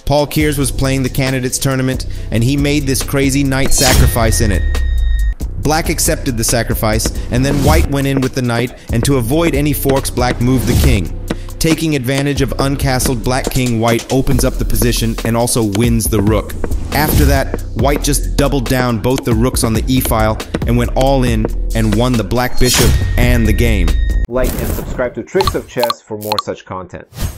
Paul Keres was playing the candidates tournament, and he made this crazy knight sacrifice in it. Black accepted the sacrifice, and then white went in with the knight, and to avoid any forks, black moved the king. Taking advantage of uncastled black king, white opens up the position and also wins the rook. After that, white just doubled down both the rooks on the e-file and went all in and won the black bishop and the game. Like and subscribe to Tricks of Chess for more such content.